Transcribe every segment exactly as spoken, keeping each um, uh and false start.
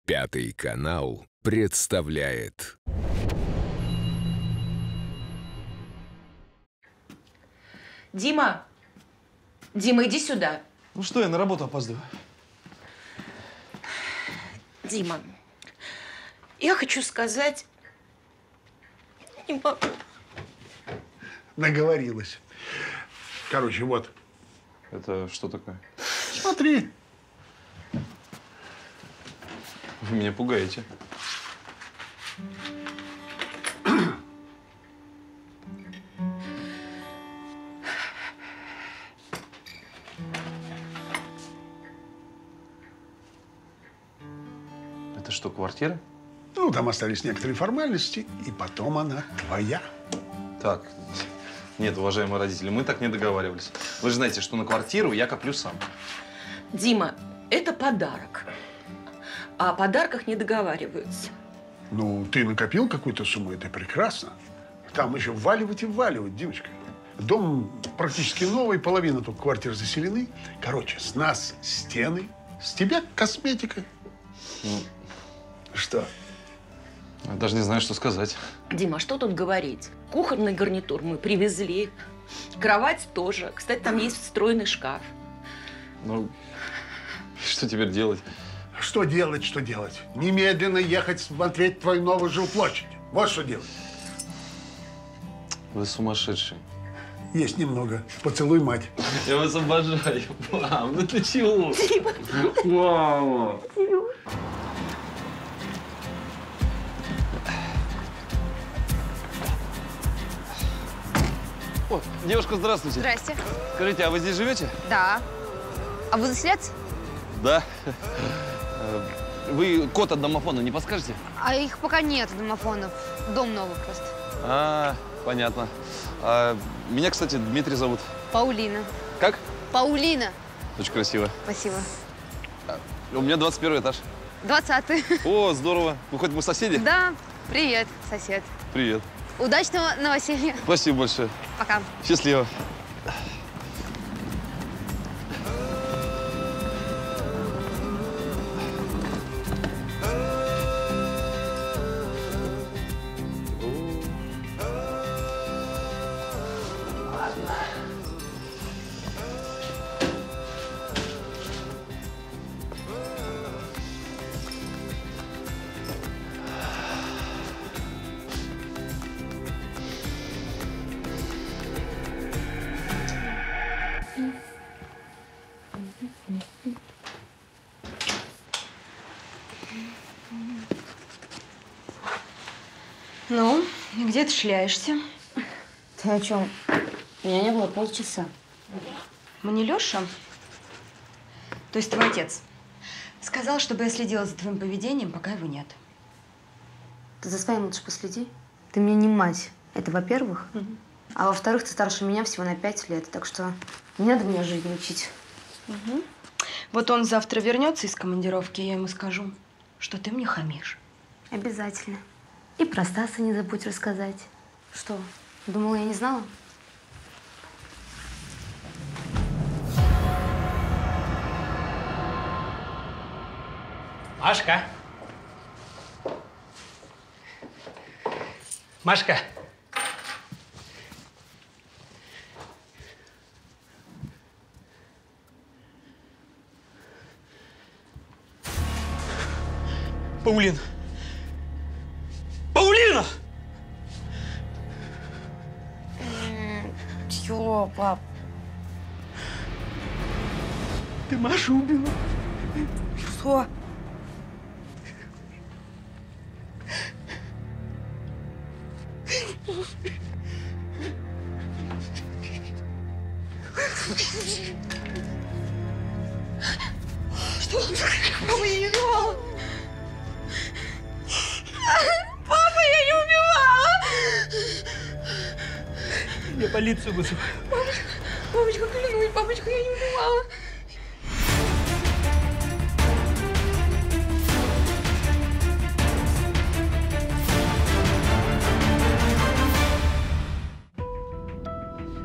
Пятый канал представляет. Дима! Дима, иди сюда. Ну что, я на работу опаздываю. Дима, я хочу сказать... Не могу. Наговорилась. Короче, вот. Это что такое? Смотри. Вы меня пугаете. Это что, квартира? Ну, там остались некоторые формальности, и потом она твоя. Так, нет, уважаемые родители, мы так не договаривались. Вы же знаете, что на квартиру я коплю сам. Дима, это подарок. А о подарках не договариваются. Ну, ты накопил какую-то сумму, это прекрасно. Там еще вваливать и вваливать, девочка. Дом практически новый, половина только квартир заселены. Короче, с нас стены, с тебя косметика. Ну, что? я даже не знаю, что сказать. Дима, что тут говорить? Кухонный гарнитур мы привезли. Кровать тоже. Кстати, там есть встроенный шкаф. Ну, что теперь делать? Что делать, что делать? Немедленно ехать смотреть твою новую жилплощадь. Вот что делать. Вы сумасшедший. Есть немного. Поцелуй мать. Я вас обожаю. Мам, ну ты чего? Дима. Мама. О, девушка, здравствуйте. Здрасте. Скажите, а вы здесь живете? Да. А вы заселяться? Да. Вы код от домофона не подскажете? А их пока нет, домофонов. Дом новый просто. А, понятно. А, меня, кстати, Дмитрий зовут. Паулина. Как? Паулина. Очень красиво. Спасибо. А, у меня двадцать первый этаж. Двадцатый. О, здорово. Выходит, мы соседи? Да. Привет, сосед. Привет. Удачного новоселья. Спасибо большое. Пока. Счастливо. Ну, и где ты шляешься? Ты о чем? Меня не было полчаса. Мне Леша, то есть твой отец, сказал, чтобы я следила за твоим поведением, пока его нет. Ты за своим лучше последи. Ты мне не мать. Это во-первых. Угу. А во-вторых, ты старше меня всего на пять лет. Так что не надо меня жизни учить. Угу. Вот он завтра вернется из командировки, и я ему скажу, что ты мне хамишь. Обязательно. И про Стаса не забудь рассказать. Что, думала, я не знала? Машка. Машка. Паулина. Паулина! Чего, пап? Ты Машу убила. Что? Что? Папа, я не убивала. Папа, я не убивала. Я полицию вызову. Папочка, папочка, клянусь, папочка, я не убивала.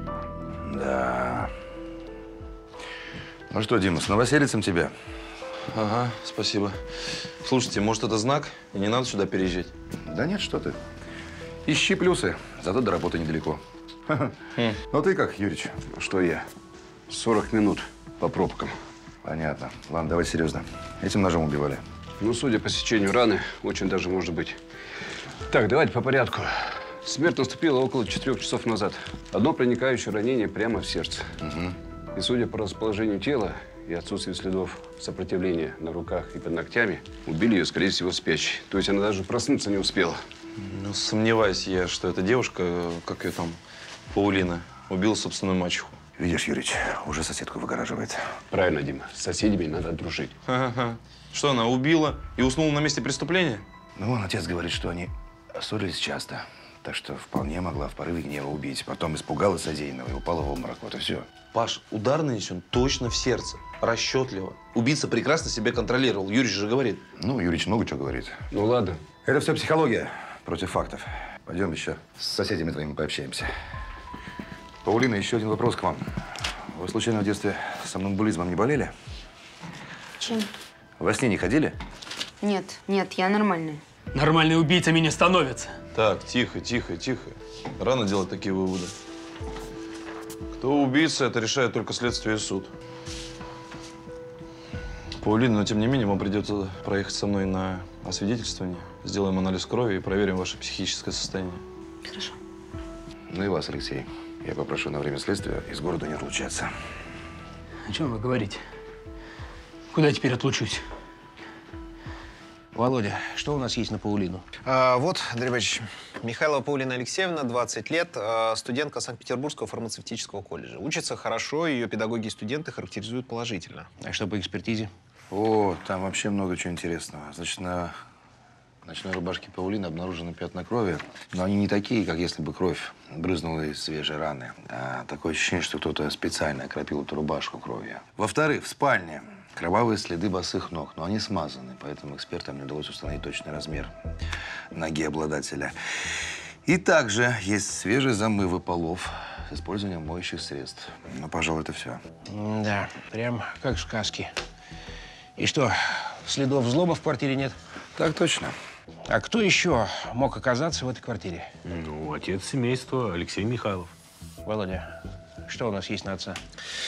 Ну что, Дима, с новоселицем тебя? Ага, спасибо. Слушайте, может, это знак, и не надо сюда переезжать? Да нет, что ты. Ищи плюсы, зато до работы недалеко. Хм. Ну ты как, Юрич? Что я? сорок минут по пробкам. Понятно. Ладно, давай серьезно. Этим ножом убивали? Ну, судя по сечению раны, очень даже может быть. Так, давайте по порядку. Смерть наступила около четырех часов назад. Одно проникающее ранение прямо в сердце. Угу. И судя по расположению тела и отсутствию следов сопротивления на руках и под ногтями, убили ее, скорее всего, спящей. То есть она даже проснуться не успела. Ну, сомневаюсь я, что эта девушка, как ее там, Паулина, убила собственную мачеху. Видишь, Юрич, уже соседку выгораживает. Правильно, Дима. С соседями надо дружить. Ага. Что, она убила и уснула на месте преступления? Ну, вон отец говорит, что они ссорились часто. Так что вполне могла в порыве гнева убить. Потом испугалась содеянного и упала в обморок. Вот и все. Паш, удар нанесен точно в сердце. Расчетливо. Убийца прекрасно себя контролировал. Юрич же говорит. Ну, Юрич много чего говорит. Ну, ладно. Это все психология против фактов. Пойдем еще с соседями твоими пообщаемся. Паулина, еще один вопрос к вам. Вы случайно в детстве сомнамбулизмом не болели? Чем? Во сне не ходили? Нет, нет, я нормальная. Нормальные убийцами не становятся. Так, тихо, тихо, тихо. Рано делать такие выводы. Кто убийца, это решает только следствие и суд. Паулина, но тем не менее, вам придется проехать со мной на освидетельствование. Сделаем анализ крови и проверим ваше психическое состояние. Хорошо. Ну и вас, Алексей. Я попрошу на время следствия из города не отлучаться. О чем вы говорите? Куда я теперь отлучусь? Володя, что у нас есть на Паулину? А, вот, Андрей Борисович, Михайлова Паулина Алексеевна, двадцать лет, а, студентка Санкт-Петербургского фармацевтического колледжа. Учится хорошо, ее педагоги и студенты характеризуют положительно. А что по экспертизе? О, там вообще много чего интересного. Значит, на ночной рубашке Паулины обнаружены пятна крови. Но они не такие, как если бы кровь брызнула из свежей раны. А такое ощущение, что кто-то специально окропил эту рубашку кровью. Во-вторых, в спальне кровавые следы босых ног, но они смазаны, поэтому экспертам не удалось установить точный размер ноги обладателя. И также есть свежие замывы полов с использованием моющих средств. Ну, пожалуй, это все. Да, прям как в сказке. И что, следов взлома в квартире нет? Так точно. А кто еще мог оказаться в этой квартире? Ну, отец семейства Алексей Михайлов. Володя, что у нас есть на отца?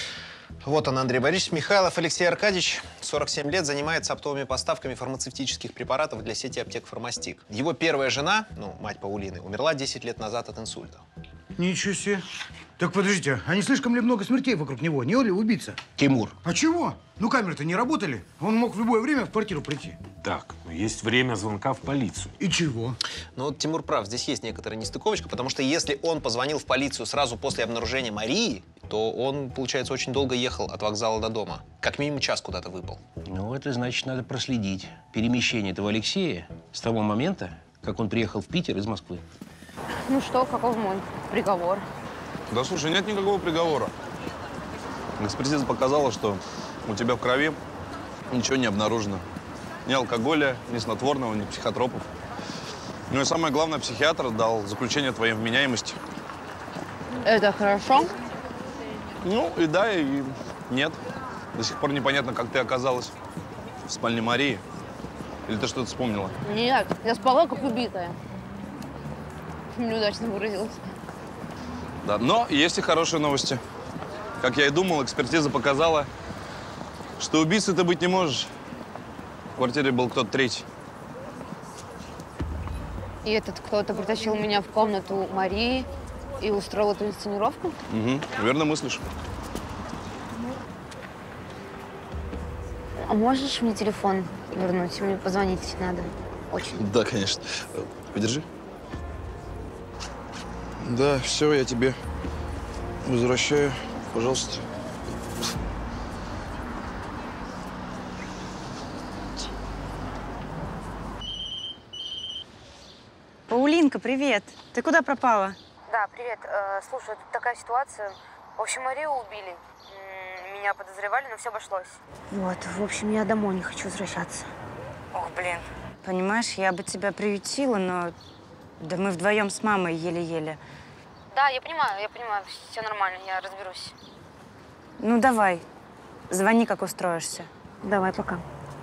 Вот он, Андрей Борисович Михайлов Алексей Аркадьевич, сорок семь лет, занимается оптовыми поставками фармацевтических препаратов для сети аптек «Фармастик». Его первая жена, ну, мать Паулины, умерла десять лет назад от инсульта. Ничего себе. Так подождите, а не слишком ли много смертей вокруг него? Не он ли убийца? Тимур. А чего? Ну, камеры-то не работали. Он мог в любое время в квартиру прийти. Так, ну, есть время звонка в полицию. И чего? Ну, вот Тимур прав, здесь есть некоторая нестыковочка, потому что если он позвонил в полицию сразу после обнаружения Марии, то он, получается, очень долго ехал от вокзала до дома. Как минимум час куда-то выпал. Ну, это значит, надо проследить перемещение этого Алексея с того момента, как он приехал в Питер из Москвы. Ну что, каков мой приговор? Да слушай, нет никакого приговора. Экспертиза показала, что у тебя в крови ничего не обнаружено. Ни алкоголя, ни снотворного, ни психотропов. Ну и самое главное, психиатр дал заключение о твоей вменяемости. Это хорошо? Ну и да, и нет. До сих пор непонятно, как ты оказалась в спальне Марии. Или ты что-то вспомнила? Нет, я спала как убитая. Неудачно выразилась. Да, но есть и хорошие новости. Как я и думал, экспертиза показала, что убийцей ты быть не можешь. В квартире был кто-то третий. И этот кто-то притащил меня в комнату Марии и устроил эту инсценировку? Угу, верно мыслишь. А можешь мне телефон вернуть? Мне позвонить надо. Очень. Да, конечно. Подержи. Да, все, я тебе возвращаю. Пожалуйста. Паулинка, привет. Ты куда пропала? Да, привет. Э, слушай, тут такая ситуация. В общем, Марию убили. М, Меня подозревали, но все обошлось. Вот, в общем, я домой не хочу возвращаться. Ох, блин. Понимаешь, я бы тебя приютила, но… Да мы вдвоем с мамой еле-еле. Да, я понимаю, я понимаю. Все нормально, я разберусь. Ну, давай. Звони, как устроишься. Давай, пока.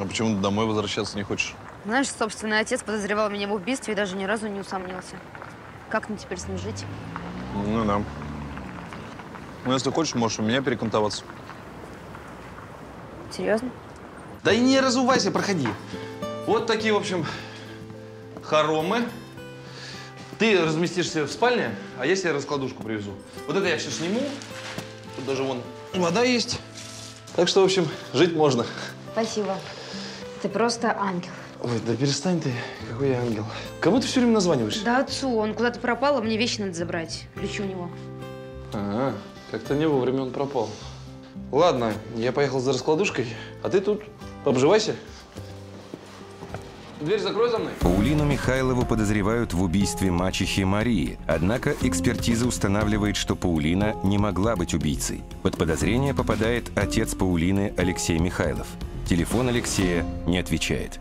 А почему ты домой возвращаться не хочешь? Знаешь, собственный отец подозревал меня в убийстве и даже ни разу не усомнился. Как мне теперь с ним жить? Ну да. Ну, если хочешь, можешь у меня перекантоваться. Серьезно? Да и не разувайся, проходи. Вот такие, в общем, хоромы. Ты разместишься в спальне, а я себе раскладушку привезу. Вот это я все сниму. Тут даже вон вода есть. Так что, в общем, жить можно. Спасибо. Ты просто ангел. Ой, да перестань ты. Какой я ангел. Кому ты все время названиваешь? Да отцу. Он куда-то пропал, а мне вещи надо забрать. Ключи у него. Ага, как-то не вовремя он пропал. Ладно, я поехал за раскладушкой, а ты тут обживайся. Дверь закрой за мной. Паулину Михайлову подозревают в убийстве мачехи Марии. Однако экспертиза устанавливает, что Паулина не могла быть убийцей. Под подозрение попадает отец Паулины Алексей Михайлов. Телефон Алексея не отвечает.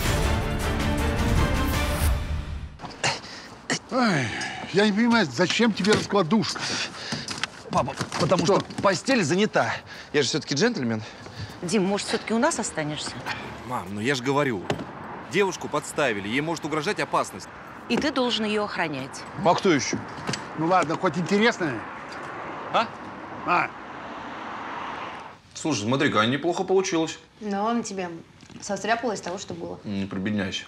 Ой, я не понимаю, зачем тебе раскладушка? Папа, потому что, что постель занята. Я же все-таки джентльмен. Дим, может, все-таки у нас останешься? Мам, ну я же говорю. Девушку подставили, ей может угрожать опасность. И ты должен ее охранять. А кто еще? Ну ладно, хоть интересно. А? А. Слушай, смотри-ка, неплохо получилось. Да ладно тебе. Состряпала из того, что было. Не прибедняйся.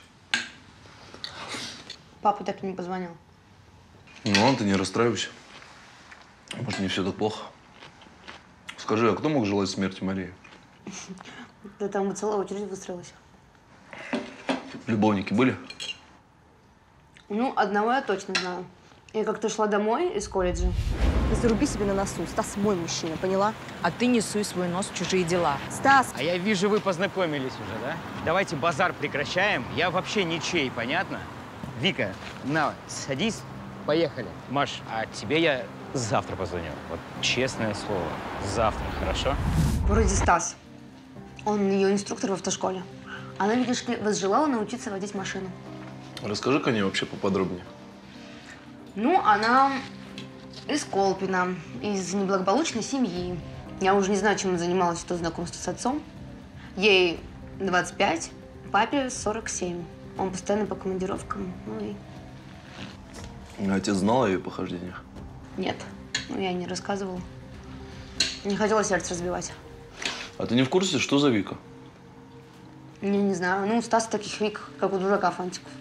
Папа так и не позвонил. Ну ладно, ты не расстраивайся. Может, не все так плохо. Скажи, а кто мог желать смерти Марии? Да там бы целая очередь выстроилась. Любовники были? Ну, одного я точно знаю. Я как-то шла домой из колледжа. Заруби себе на носу. Стас мой мужчина, поняла? А ты не суй свой нос в чужие дела. Стас! А я вижу, вы познакомились уже, да? Давайте базар прекращаем. Я вообще ничей, понятно? Вика, на, садись, поехали. Маш, а тебе я завтра позвоню. Вот честное слово, завтра, хорошо? Вроде Стас. Он ее инструктор в автошколе. Она, видишь ли, возжелала научиться водить машину. Расскажи-ка мне вообще поподробнее. Ну, она из Колпина, из неблагополучной семьи. Я уже не знаю, чем она занималась до знакомства с отцом. Ей двадцать пять, папе сорок семь. Он постоянно по командировкам, ну и… Отец знал о ее похождениях? Нет, ну я и не рассказывала. Не хотела сердце разбивать. А ты не в курсе, что за Вика? Не, не знаю. Ну, у Стаса таких Вик, как у дурака фантиков.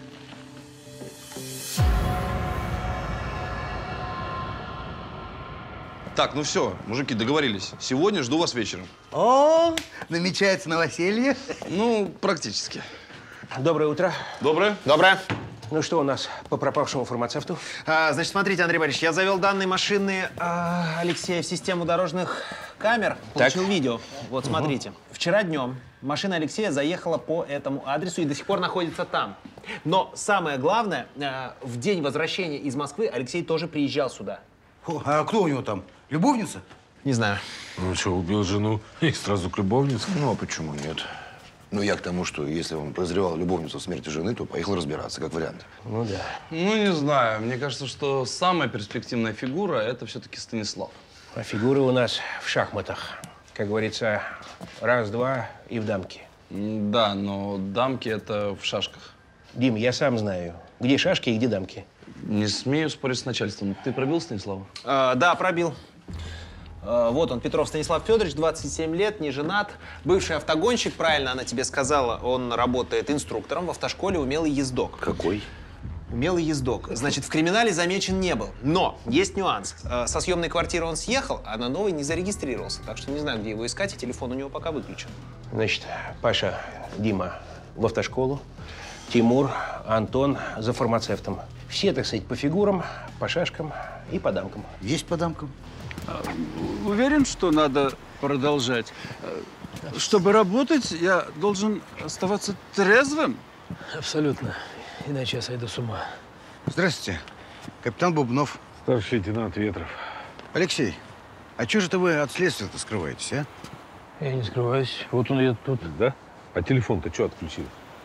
Так, ну все, мужики, договорились. Сегодня жду вас вечером. О, намечается новоселье? Ну, практически. Доброе утро. Доброе. Доброе. Ну что у нас по пропавшему фармацевту? А, значит, смотрите, Андрей Борисович, я завел данные машины а, Алексея в систему дорожных камер. Получил Так. видео. Вот, смотрите. Угу. Вчера днем машина Алексея заехала по этому адресу и до сих пор находится там. Но самое главное, а, в день возвращения из Москвы Алексей тоже приезжал сюда. О, а кто у него там? Любовница? Не знаю. Ну что, убил жену и сразу к любовнице? Ну, а почему нет? Ну, я к тому, что если он подозревал любовницу в смерти жены, то поехал разбираться, как вариант. Ну да. Ну, не знаю. Мне кажется, что самая перспективная фигура – это все-таки Станислав. А фигуры у нас в шахматах. Как говорится, раз-два и в дамки. Да, но дамки – это в шашках. Дим, я сам знаю, где шашки и где дамки. Не смею спорить с начальством. Ты пробил Станислава? А, да, пробил. А, вот он, Петров Станислав Федорович, двадцать семь лет, не женат. Бывший автогонщик, правильно она тебе сказала. Он работает инструктором в автошколе «Умелый ездок». Какой? Умелый ездок. Значит, в криминале замечен не был. Но есть нюанс. А, со съемной квартиры он съехал, а на новой не зарегистрировался. Так что не знаю, где его искать, и телефон у него пока выключен. Значит, Паша, Дима в автошколу, Тимур, Антон за фармацевтом. Все, так сказать, по фигурам, по шашкам и по дамкам. Есть по дамкам. Уверен, что надо продолжать. Чтобы работать, я должен оставаться трезвым? Абсолютно. Иначе я сойду с ума. Здравствуйте. Капитан Бубнов. Старший лейтенант Ветров. Алексей, а чего же это вы от следствия-то скрываетесь, а? Я не скрываюсь. Вот он идет тут. Да? А телефон-то что отключил?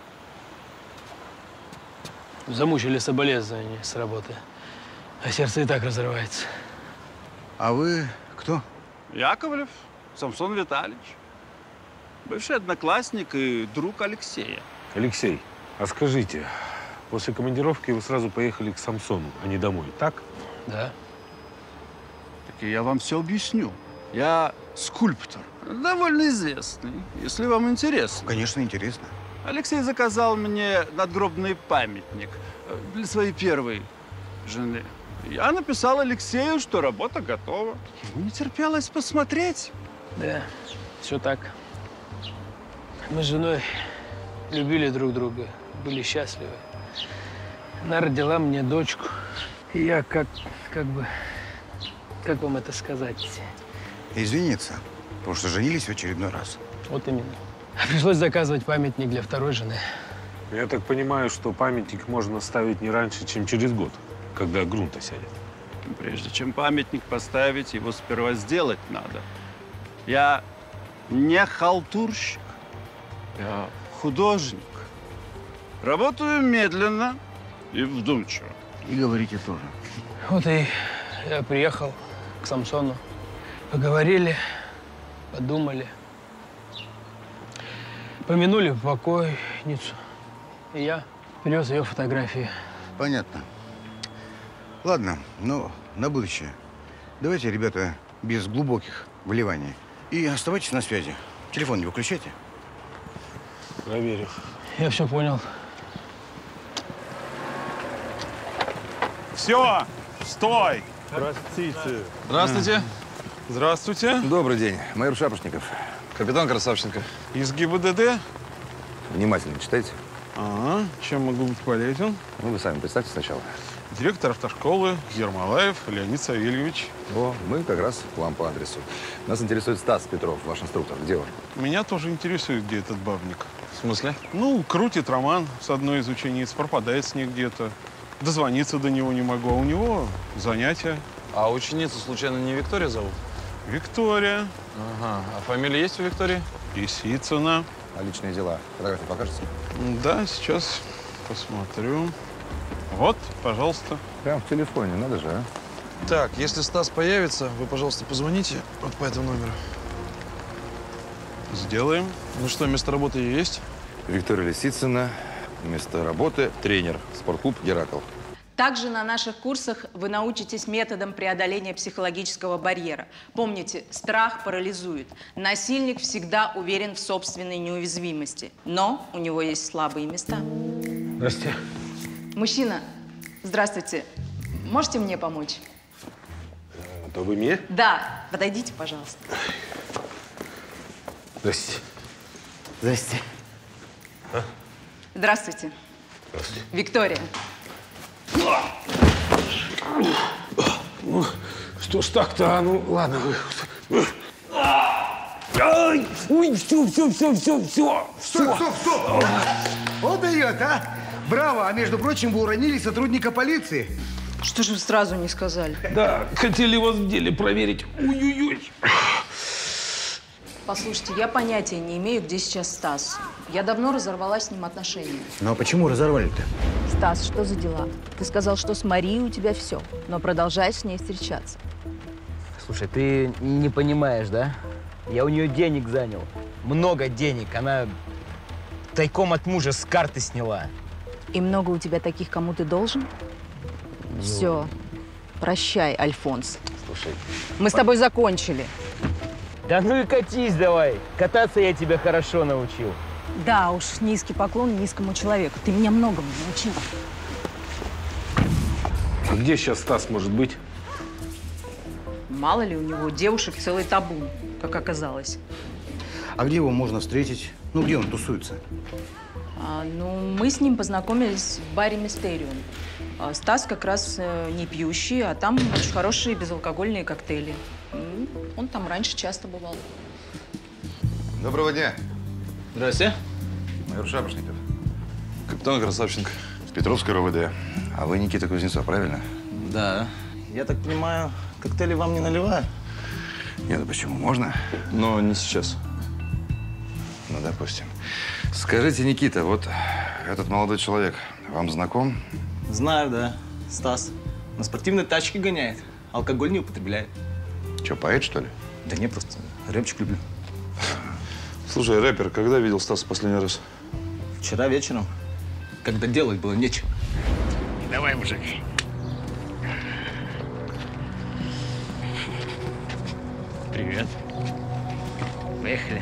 Замучили соболезнования с работы. А сердце и так разрывается. А вы кто? Яковлев Самсон Витальевич. бывший одноклассник и друг Алексея. Алексей, а скажите, после командировки вы сразу поехали к Самсону, а не домой, так? Да. Так и я вам все объясню. Я скульптор, довольно известный, если вам интересно. Конечно, интересно. Алексей заказал мне надгробный памятник для своей первой жены. Я написал Алексею, что работа готова. Ему не терпелось посмотреть. Да, все так. Мы с женой любили друг друга, были счастливы. Она родила мне дочку. И я как, как бы, как вам это сказать? Извиниться, потому что женились в очередной раз. Вот именно. Пришлось заказывать памятник для второй жены. Я так понимаю, что памятник можно ставить не раньше, чем через год, когда грунт осядет. Прежде чем памятник поставить, его сперва сделать надо. Я не халтурщик, я художник. Работаю медленно и вдумчиво. И говорите тоже. Вот и я приехал к Самсону. Поговорили, подумали. Помянули покойницу. И я привез ее фотографии. Понятно. Ладно, но на будущее. Давайте, ребята, без глубоких вливаний. И оставайтесь на связи. Телефон не выключайте. Проверю. Я все понял. Все, стой! Здравствуйте. Здравствуйте. Здравствуйте. Добрый день. Майор Шапошников. Капитан Красавченко. Из ГИБДД? Внимательно читайте. Ага. Чем могу быть полезен? Ну, вы сами представьте сначала. Директор автошколы Ермолаев Леонид Савельевич. О, мы как раз к вам по адресу. Нас интересует Стас Петров, ваш инструктор. Где он? Меня тоже интересует, где этот бабник. В смысле? Ну, крутит роман с одной из учениц, пропадает с ней где-то. Дозвониться до него не могу, а у него занятия. А ученицу случайно не Виктория зовут? Виктория. Ага. А фамилия есть у Виктории? Лисицына. А личные дела? Фотографии покажете? Да, сейчас посмотрю. Вот, пожалуйста. Прям в телефоне, надо же, а? Так, если Стас появится, вы, пожалуйста, позвоните вот по этому номеру. Сделаем. Ну что, место работы есть? Виктория Лисицына, место работы, тренер, спортклуб «Геракл». Также на наших курсах вы научитесь методам преодоления психологического барьера. Помните, страх парализует. Насильник всегда уверен в собственной неуязвимости. Но у него есть слабые места. Здравствуйте. Мужчина, здравствуйте. Можете мне помочь? То вы мне? Да. Подойдите, пожалуйста. Здрасте. Здрасте. А? Здравствуйте. Здравствуйте. Виктория. Ну, что ж так-то, а? Ну, ладно. Ай! Ой, все, все, все, все, все. Стоп, стоп, стоп! Вот дает, а? Браво! А между прочим, вы уронили сотрудника полиции. Что же вы сразу не сказали? Да, хотели вас в деле проверить. Ой-ой-ой. Послушайте, я понятия не имею, где сейчас Стас. Я давно разорвала с ним отношения. Ну а почему разорвали-то? Стас, что за дела? Ты сказал, что с Марией у тебя все, но продолжаешь с ней встречаться. Слушай, ты не понимаешь, да? Я у нее денег занял. Много денег. Она тайком от мужа с карты сняла. И много у тебя таких, кому ты должен? Ну... Все. Прощай, Альфонс. Слушай. Мы с тобой закончили. Да ну и катись давай. Кататься я тебя хорошо научил. Да уж, низкий поклон низкому человеку. Ты меня многому научил. А где сейчас Стас может быть? Мало ли у него девушек целый табун, как оказалось. А где его можно встретить? Ну, где он тусуется? А, ну, мы с ним познакомились в баре «Мистериум». А Стас как раз э, не пьющий, а там очень хорошие безалкогольные коктейли. М, Он там раньше часто бывал. Доброго дня. Здрасте. Майор Шапошников. Капитан Красавченко. С Петровской РОВД. А вы Никита Кузнецов, правильно? Да. Я так понимаю, коктейли вам не наливаю? Нет, ну почему? Можно? Но не сейчас. Ну, допустим. Скажите, Никита, вот этот молодой человек вам знаком? Знаю, да. Стас. На спортивной тачке гоняет. Алкоголь не употребляет. Че, поэт, что ли? Да не, просто рэпчик люблю. Слушай, рэпер, когда видел Стаса последний раз? Вчера вечером, когда делать было нечего. Давай, мужик. Привет. Поехали.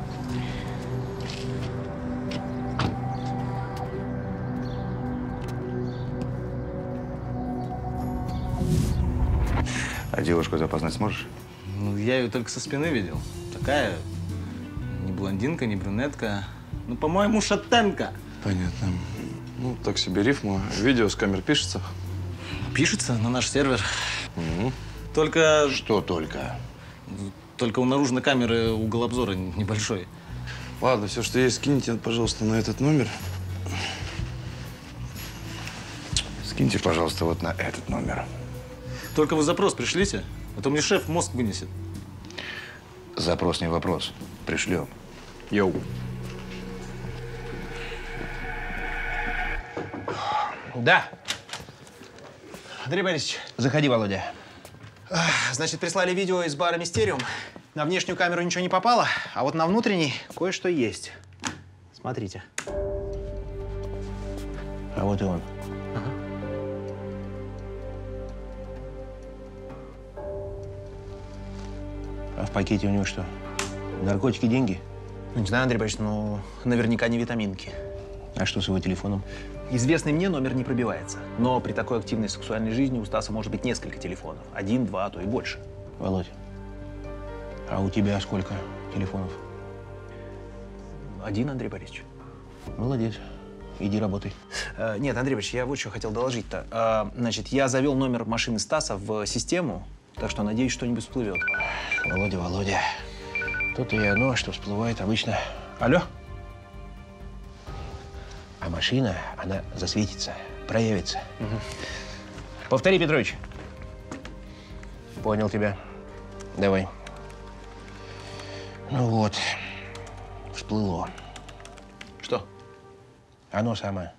А девушку запознать сможешь? Ну, я ее только со спины видел. Такая, не блондинка, не брюнетка. Ну, по-моему, шатенка. Понятно. Ну, так себе рифма. Видео с камер пишется? Пишется на наш сервер. Угу. Только… Что только? Только у наружной камеры угол обзора небольшой. Ладно, все, что есть, скиньте, пожалуйста, на этот номер. Скиньте, пожалуйста, вот на этот номер. Только вы запрос пришлите, а то мне шеф мозг вынесет. Запрос не вопрос. Пришлем. Йоу. Да. Андрей Борисович. Заходи, Володя. Значит, прислали видео из бара «Мистериум». На внешнюю камеру ничего не попало, а вот на внутренней кое-что есть. Смотрите. А вот и он. Ага. А в пакете у него что? Наркотики, деньги? Ну, не знаю, Андрей Борисович, но наверняка не витаминки. А что с его телефоном? Известный мне номер не пробивается. Но при такой активной сексуальной жизни у Стаса может быть несколько телефонов. Один, два, а то и больше. Володь, а у тебя сколько телефонов? Один, Андрей Борисович. Молодец. Иди работай. А, нет, Андрей Борисович, я вот что хотел доложить-то. А, значит, я завел номер машины Стаса в систему, так что, надеюсь, что-нибудь всплывет. Володя, Володя, то-то и оно, что всплывает обычно. Алло? А машина, она засветится, проявится. Угу. Повтори, Петрович. Понял тебя. Давай. Ну вот, всплыло. Что? Оно самое.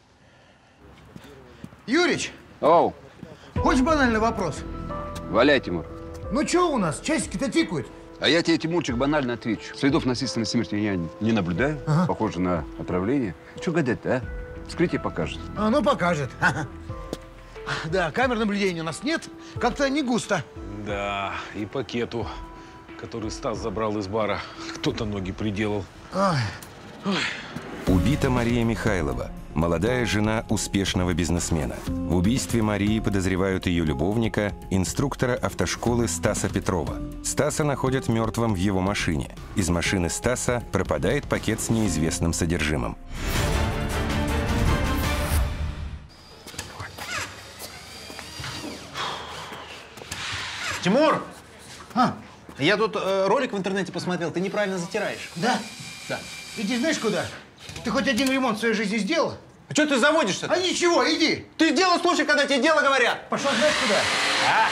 Юрич, Оу, хочешь банальный вопрос? валяй, Тимур. Ну что у нас, часики-то тикают? А я тебе, Тимурчик, банально отвечу. Следов насильственной смерти я не наблюдаю. Ага. Похоже на отравление. Что гадать-то, а? Вскрытие покажет. А, ну покажет. Да, камер наблюдения у нас нет. Как-то не густо. Да, и пакету, который Стас забрал из бара, кто-то ноги приделал. Ой. Ой. Убита Мария Михайлова, молодая жена успешного бизнесмена. В убийстве Марии подозревают ее любовника, инструктора автошколы Стаса Петрова. Стаса находят мертвым в его машине. Из машины Стаса пропадает пакет с неизвестным содержимым. Тимур! А? Я тут э, ролик в интернете посмотрел, ты неправильно затираешь. Да? Да. Иди знаешь куда? Ты хоть один ремонт в своей жизни сделал? А что ты заводишься? А ничего, иди. Ты дело слушай, когда тебе дело говорят. Пошел знаешь куда? А?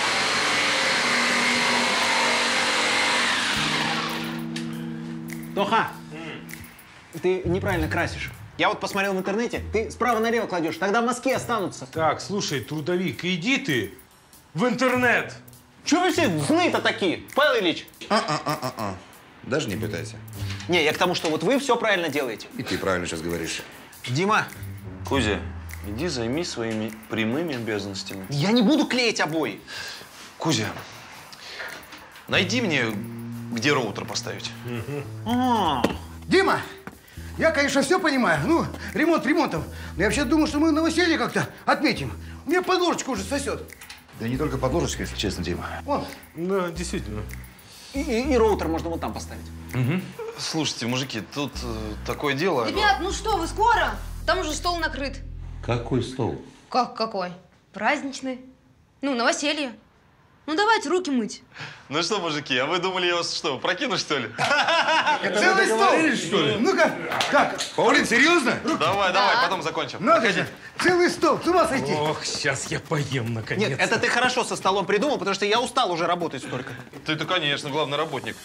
Тоха, mm. ты неправильно красишь. Я вот посмотрел в интернете, ты справа налево кладешь, тогда мазки останутся. Так, слушай, трудовик, иди ты в интернет. Чего вы все злые-то такие, Павел Ильич? А-а-а-а-а. Даже не пытайся. Не, я к тому, что вот вы все правильно делаете. И ты правильно сейчас говоришь. Дима. Кузя, иди займись своими прямыми обязанностями. Я не буду клеить обои. Кузя, найди мне, где роутер поставить. А, Дима, я, конечно, все понимаю. Ну, ремонт ремонтом. Но я вообще думал, что мы новоселье как-то отметим. У меня подложечка уже сосет. Да не только подложечка, если честно, Дима. Вон. Да, действительно. И, и, и роутер можно вот там поставить. Угу. Слушайте, мужики, тут э, такое дело. Ребят, ну что, вы скоро? Там уже стол накрыт. Какой стол? Как какой? Праздничный. Ну, новоселье. Ну, давайте руки мыть. Ну что, мужики, а вы думали, я вас что, прокину, что ли? Целый стол, что ли? Ну-ка, как? Паулин, серьезно? Давай, давай, потом закончим. Надо же, целый стол, с ума сойти. Ох, сейчас я поем, наконец. Нет, это ты хорошо со столом придумал, потому что я устал уже работать столько. Ты-то, конечно, главный работник.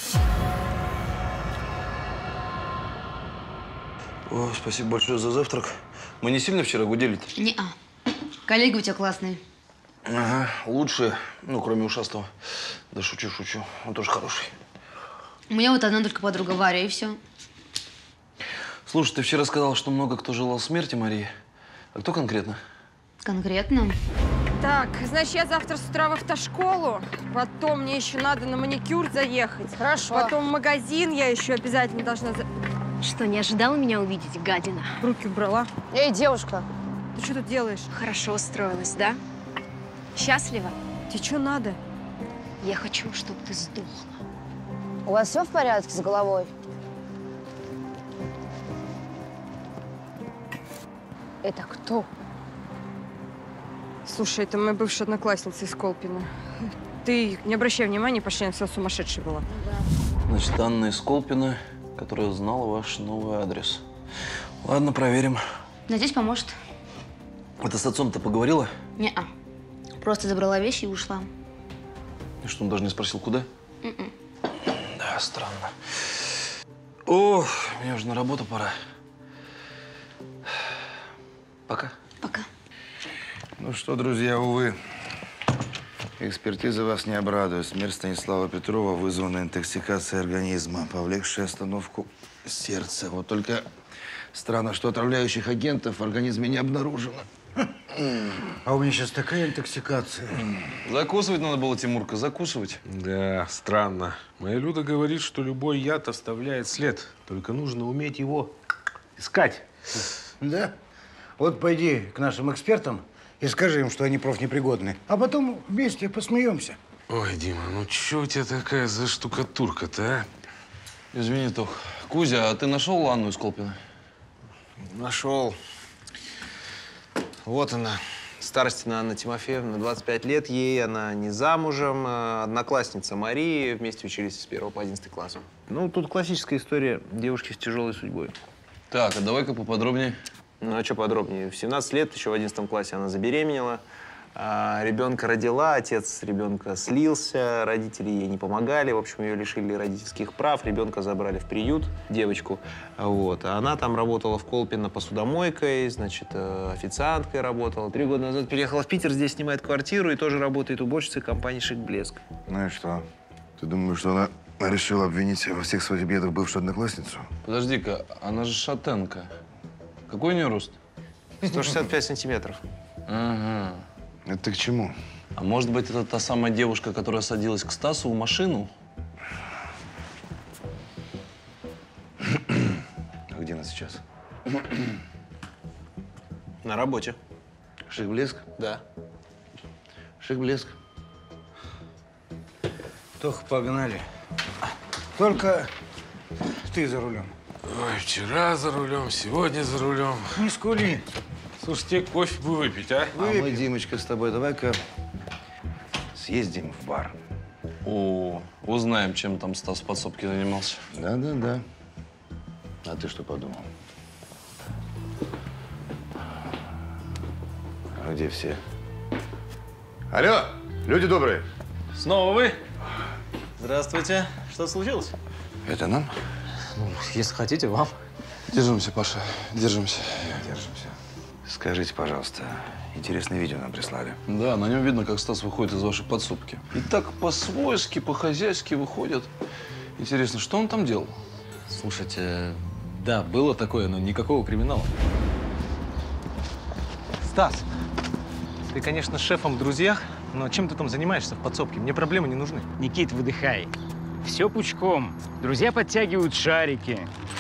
О, спасибо большое за завтрак. Мы не сильно вчера гудели-то? Не-а. Коллеги у тебя классные. Ага, лучше, ну, кроме ушастого. Да шучу, шучу. Он тоже хороший. У меня вот одна только подруга Варя, и все. Слушай, ты вчера сказал, что много кто желал смерти Марии. А кто конкретно? Конкретно? Так, значит, я завтра с утра в автошколу. Потом мне еще надо на маникюр заехать. Хорошо. Потом в магазин я еще обязательно должна за... Что, не ожидала меня увидеть, гадина? Руки убрала. Эй, девушка. Ты что тут делаешь? Хорошо устроилась, да? Счастлива? Тебе что надо? Я хочу, чтобы ты сдохла. У вас все в порядке с головой? Это кто? Слушай, это моя бывшая одноклассница из Колпина. Ты не обращай внимания, пошли, она вся сумасшедшая была. Значит, Анна из Колпина, которая знала ваш новый адрес. Ладно, проверим. Надеюсь, поможет. Это с отцом-то поговорила? Не-а. Просто забрала вещи и ушла. И что, он даже не спросил, куда? М-м. Да, странно. О, мне уже на работу пора. Пока. Пока. Ну что, друзья, увы, экспертиза вас не обрадует. Смерть Станислава Петрова вызвана интоксикацией организма, повлекшей остановку сердца. Вот только странно, что отравляющих агентов в организме не обнаружено. А у меня сейчас такая интоксикация. Закусывать надо было, Тимурка, закусывать. Да, странно. Моя Люда говорит, что любой яд оставляет след. Только нужно уметь его искать. Да? Вот пойди к нашим экспертам и скажи им, что они профнепригодны. А потом вместе посмеемся. Ой, Дима, ну что у тебя такая за штукатурка-то, а? Извини, Тох. Кузя, а ты нашел Анну из Колпина? Нашел. Вот она. Старостина Анна Тимофеевна, двадцать пять лет ей, она не замужем, одноклассница Марии, вместе учились с первого по одиннадцатый класс. Ну, тут классическая история девушки с тяжелой судьбой. Так, а давай-ка поподробнее. Ну, а что подробнее? В семнадцать лет, еще в одиннадцатом классе, она забеременела. А, ребенка родила, отец ребенка слился, родители ей не помогали. В общем, ее лишили родительских прав, ребенка забрали в приют, девочку. Вот. А она там работала в Колпино посудомойкой, значит, официанткой работала. Три года назад переехала в Питер, здесь снимает квартиру и тоже работает уборщицей компании «Шик-Блеск». Ну и что? Ты думаешь, что она решила обвинить во всех своих бедах бывшую одноклассницу? Подожди-ка, она же шатенка. Какой у нее рост? сто шестьдесят пять сантиметров. Ага. Это ты к чему? А может быть, это та самая девушка, которая садилась к Стасу в машину? А где она сейчас? На работе. Шик-Блеск? Да. Шик-Блеск. Тоха, погнали. Только ты за рулем. Ой, вчера за рулем, сегодня за рулем. Не скули. Слушай, тебе кофе бы выпить, а? А мы, Димочка, с тобой давай-ка съездим в бар. О, узнаем, чем там Стас в подсобке занимался. Да-да-да. А ты что подумал? А где все? Алло, люди добрые. Снова вы? Здравствуйте. Что случилось? Это нам? Ну, если хотите, вам. Держимся, Паша, держимся. Держимся. Скажите, пожалуйста, интересное видео нам прислали. Да, на нем видно, как Стас выходит из вашей подсобки. И так по-свойски, по-хозяйски выходит. Интересно, что он там делал? Слушайте, да, было такое, но никакого криминала. Стас, ты, конечно, с шефом в друзьях, но чем ты там занимаешься в подсобке? Мне проблемы не нужны. Никит, выдыхай. Все пучком. Друзья подтягивают шарики.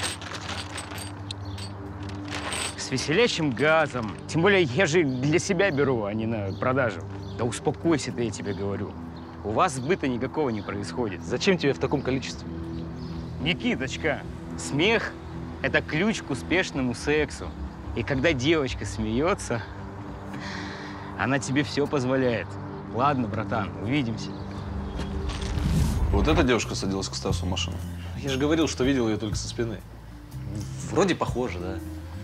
С веселящим газом. Тем более, я же для себя беру, а не на продажу. Да успокойся ты, я тебе говорю. У вас сбыта никакого не происходит. Зачем тебе в таком количестве? Никиточка, смех – это ключ к успешному сексу. И когда девочка смеется, она тебе все позволяет. Ладно, братан, увидимся. Вот эта девушка садилась к Стасу в машину? Я же говорил, что видел ее только со спины. Вроде похоже, да.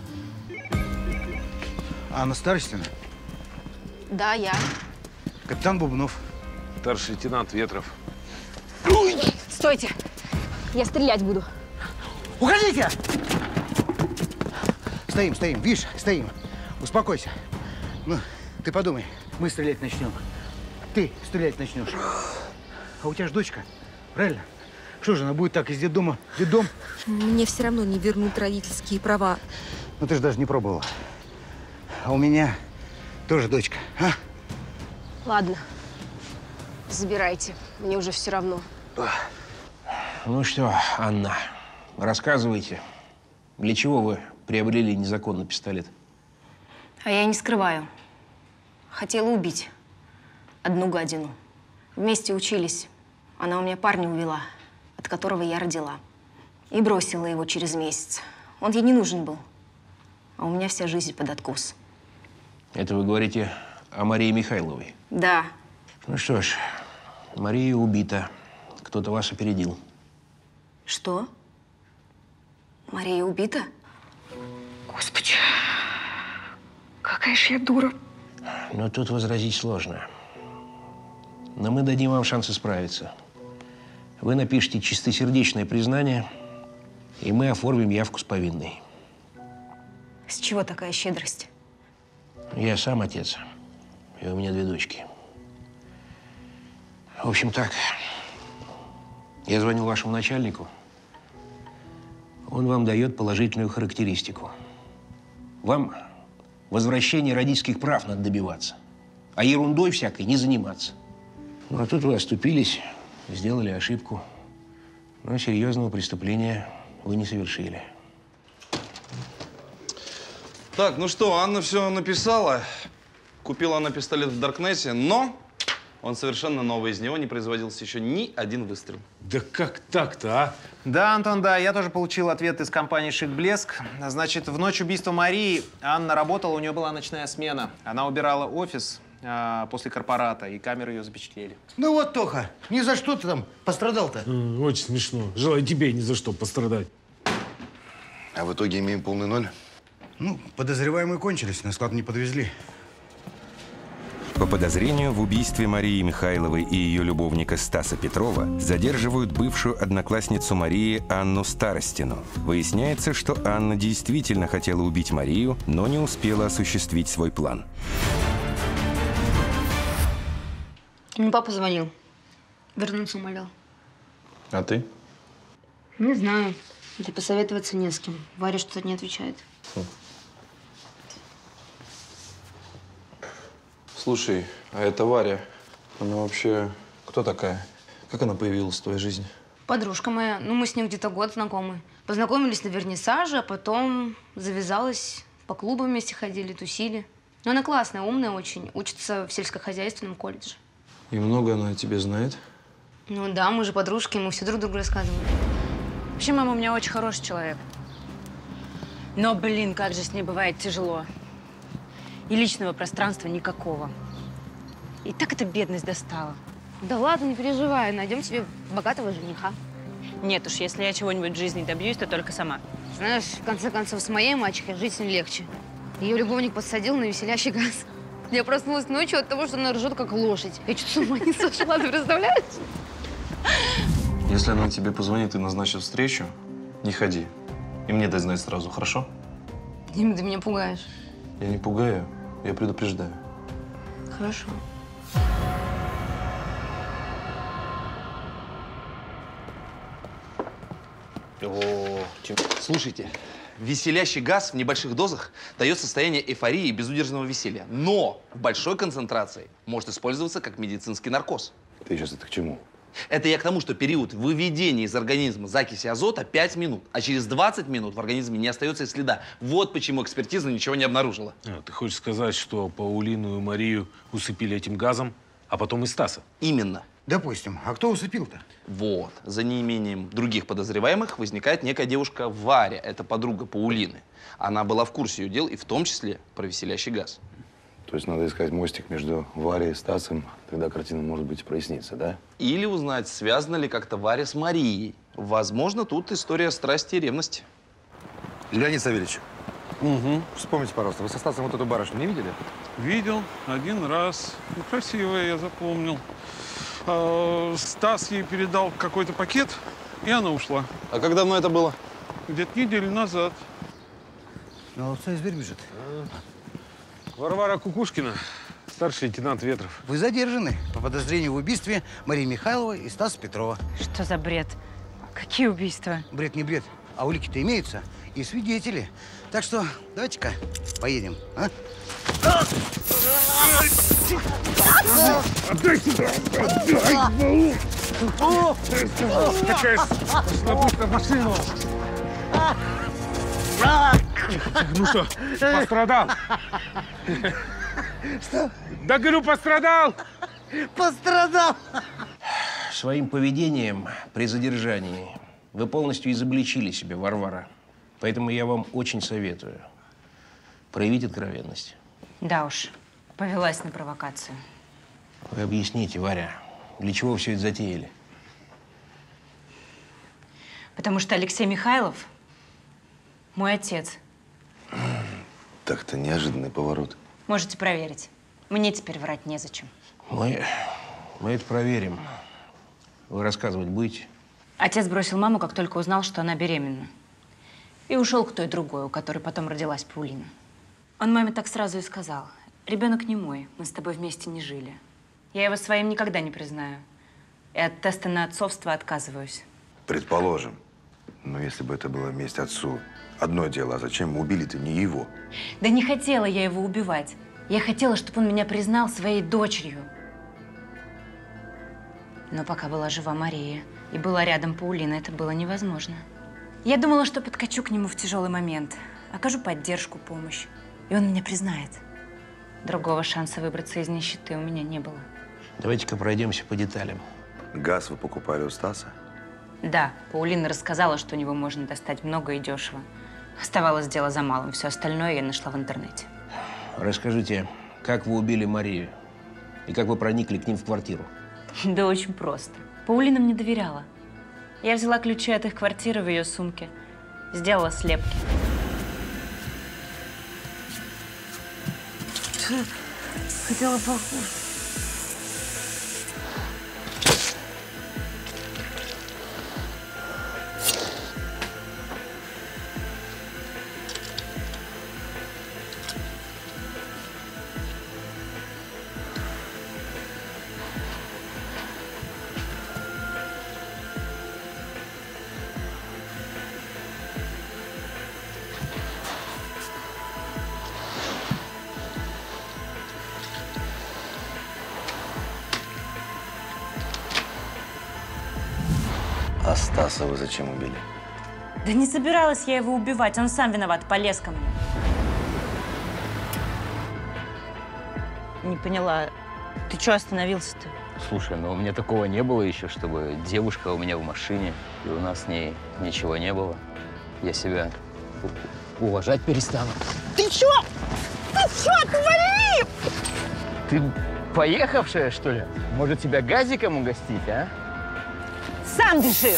Анна Старостина? Да, я. Капитан Бубнов. Старший лейтенант Ветров. Стойте! Я стрелять буду. Уходите! Стоим, стоим, видишь, стоим. Успокойся. Ну, ты подумай, мы стрелять начнем. Ты стрелять начнешь. А у тебя же дочка, правильно? Что же, она будет так из детдома в детдом? Мне все равно не вернут родительские права. Ну ты же даже не пробовала. А у меня тоже дочка, а? Ладно, забирайте. Мне уже все равно. Ну что, Анна, рассказывайте, для чего вы приобрели незаконно пистолет? А я не скрываю. Хотела убить одну гадину. Вместе учились. Она у меня парня увела, от которого я родила. И бросила его через месяц. Он ей не нужен был. А у меня вся жизнь под откос. Это вы говорите о Марии Михайловой? Да. Ну что ж, Мария убита. Кто-то вас опередил. Что? Мария убита? Господи, какая же я дура. Но тут возразить сложно. Но мы дадим вам шанс исправиться. Вы напишите чистосердечное признание, и мы оформим явку с повинной. С чего такая щедрость? Я сам отец, и у меня две дочки. В общем, так. Я звонил вашему начальнику. Он вам дает положительную характеристику. Вам возвращение родительских прав надо добиваться, а ерундой всякой не заниматься. Ну, а тут вы оступились, сделали ошибку. Но серьезного преступления вы не совершили. Так, ну что, Анна все написала. Купила она пистолет в Даркнете, но он совершенно новый. Из него не производился еще ни один выстрел. Да как так-то, а? Да, Антон, да. Я тоже получил ответ из компании «Шик-Блеск». Значит, в ночь убийства Марии Анна работала, у нее была ночная смена. Она убирала офис а, после корпората, и камеры ее запечатлели. Ну вот, Тоха, ни за что ты там пострадал-то. Mm, очень смешно. Желаю тебе ни за что пострадать. А в итоге имеем полный ноль? Ну, подозреваемые кончились, на склад не подвезли. По подозрению в убийстве Марии Михайловой и ее любовника Стаса Петрова задерживают бывшую одноклассницу Марии Анну Старостину. Выясняется, что Анна действительно хотела убить Марию, но не успела осуществить свой план. Мне папа звонил. Вернуться умолял. А ты? Не знаю. Да посоветоваться не с кем. Варя что-то не отвечает. Хм. Слушай, а эта Варя, она вообще кто такая? Как она появилась в твоей жизни? Подружка моя. Ну, мы с ней где-то год знакомы. Познакомились на вернисаже, а потом завязалась. По клубам вместе ходили, тусили. Но она классная, умная очень. Учится в сельскохозяйственном колледже. И много она о тебе знает? Ну да, мы же подружки, мы все друг другу рассказываем. Вообще, мама у меня очень хороший человек. Но, блин, как же с ней бывает тяжело. И личного пространства никакого. И так эта бедность достала. Да ладно, не переживай, найдем тебе богатого жениха. Нет уж, если я чего-нибудь в жизни добьюсь, то только сама. Знаешь, в конце концов, с моей мачехой жить с ней легче. Ее любовник подсадил на веселящий газ. Я проснулась ночью от того, что она ржет, как лошадь. Я чуть с ума не сошла, ты представляешь? Если она тебе позвонит и назначит встречу, не ходи. И мне дай знать сразу, хорошо? Дим, ты меня пугаешь. Я не пугаю, я предупреждаю. Хорошо. О, слушайте, веселящий газ в небольших дозах дает состояние эйфории и безудержного веселья. Но в большой концентрации может использоваться как медицинский наркоз. Ты сейчас это к чему? Это я к тому, что период выведения из организма закиси азота пять минут, а через двадцать минут в организме не остается и следа. Вот почему экспертиза ничего не обнаружила. А, ты хочешь сказать, что Паулину и Марию усыпили этим газом, а потом и Стаса? Именно. Допустим. А кто усыпил-то? Вот. За неимением других подозреваемых возникает некая девушка Варя. Это подруга Паулины. Она была в курсе ее дел, и в том числе про веселящий газ. То есть надо искать мостик между Варей и Стасом, тогда картина, может быть, прояснится, да? Или узнать, связана ли как-то Варя с Марией. Возможно, тут история страсти и ревности. Леонид Савельевич, угу. Вспомните, пожалуйста, вы со Стасом вот эту барышню не видели? Видел один раз. Ну, красивая, я запомнил. А, Стас ей передал какой-то пакет, и она ушла. А как давно это было? Где-то неделю назад. Ну, отца зверь бежит. Варвара Кукушкина, старший лейтенант Ветров. Вы задержаны по подозрению в убийстве Марии Михайловой и Стаса Петрова. Что за бред? Какие убийства? Бред не бред, а улики-то имеются и свидетели. Так что давайте-ка поедем, а? Отдай сюда! Отдай! Качаешь быстро машину! Ну что, пострадал? Что? Да, говорю, пострадал! Пострадал! Своим поведением при задержании вы полностью изобличили себя, Варвара. Поэтому я вам очень советую проявить откровенность. Да уж, повелась на провокацию. Вы объясните, Варя, для чего все это затеяли? Потому что Алексей Михайлов мой отец. Так-то неожиданный поворот. Можете проверить. Мне теперь врать незачем. Мы, мы это проверим. Вы рассказывать будете? Отец бросил маму, как только узнал, что она беременна. И ушел к той другой, у которой потом родилась Паулина. Он маме так сразу и сказал: ребенок не мой, мы с тобой вместе не жили. Я его своим никогда не признаю. И от теста на отцовство отказываюсь. Предположим. Но если бы это была месть отцу, одно дело, а зачем убили-то не его? Да не хотела я его убивать. Я хотела, чтобы он меня признал своей дочерью. Но пока была жива Мария и была рядом Паулина, это было невозможно. Я думала, что подкачу к нему в тяжелый момент, окажу поддержку, помощь, и он меня признает. Другого шанса выбраться из нищеты у меня не было. Давайте-ка пройдемся по деталям. Газ вы покупали у Стаса? Да, Паулина рассказала, что у него можно достать много и дешево. Оставалось дело за малым. Все остальное я нашла в интернете. Расскажите, как вы убили Марию? И как вы проникли к ним в квартиру? Да очень просто. Паулина мне доверяла. Я взяла ключи от их квартиры в ее сумке. Сделала слепки. Хотела похоже. А Стаса вы зачем убили? Да не собиралась я его убивать. Он сам виноват, полез ко мне. Не поняла. Ты что остановился-то? Слушай, ну у меня такого не было еще, чтобы девушка у меня в машине, и у нас с ней ничего не было. Я себя уважать перестану. Ты чё? Ты чё, отвали! Ты поехавшая, что ли? Может, тебя газиком угостить, а? Сам дыши!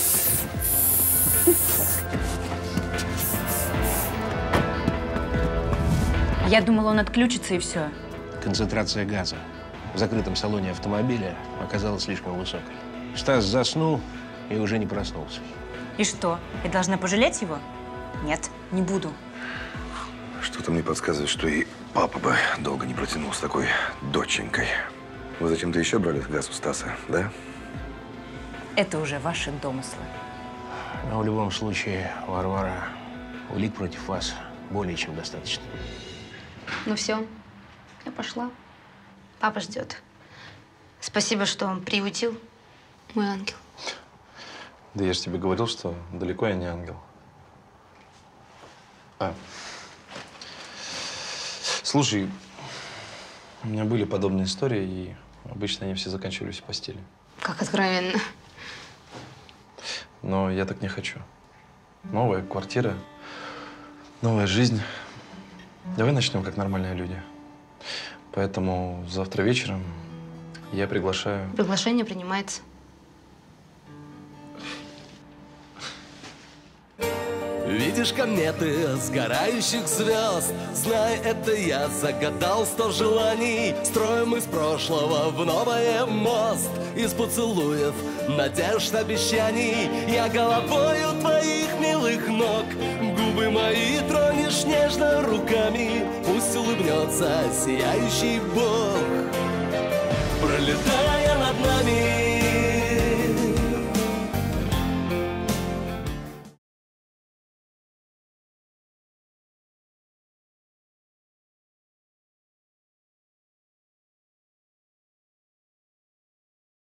Я думала, он отключится и все. Концентрация газа в закрытом салоне автомобиля оказалась слишком высокой. Стас заснул и уже не проснулся. И что? Я должна пожалеть его? Нет, не буду. Что-то мне подсказывает, что и папа бы долго не протянул с такой доченькой. Вы зачем-то еще брали газ у Стаса, да? Это уже ваши домыслы. Но в любом случае, Варвара, улик против вас более чем достаточно. Ну все, я пошла. Папа ждет. Спасибо, что он приютил, мой ангел. Да я же тебе говорил, что далеко я не ангел. А. Слушай, у меня были подобные истории, и обычно они все заканчивались в постели. Как откровенно. Но я так не хочу. Новая квартира, новая жизнь. Давай начнем как нормальные люди. Поэтому завтра вечером я приглашаю… Приглашение принимается. Видишь кометы сгорающих звезд? Знай, это я загадал сто желаний. Строим из прошлого в новое мост. Из поцелуев, надежд, обещаний. Я головою твоих милых ног. Губы мои тронешь нежно руками. Пусть улыбнется сияющий Бог. Пролетая над нами,